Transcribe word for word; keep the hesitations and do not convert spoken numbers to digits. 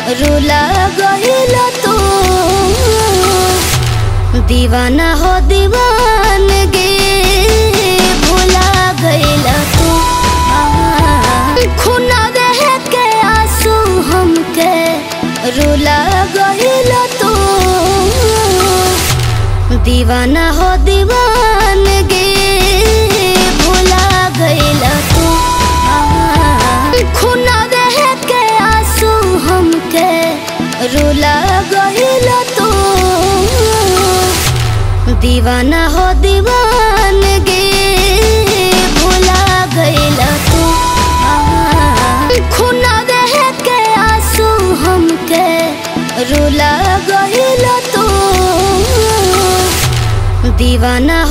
रुला गइल तू दीवाना हो दीवानगी भुला गइल तू खूना बह के आंसू हमके रुला गइल तू दीवाना हो दीवानगी भुला गइल तू खूना बह के आंसू हमके रुला गइल तू दीवाना हो दीवानगी भुला गइल तू खूना बह के आंसू हमके रुला गइल तू दीवाना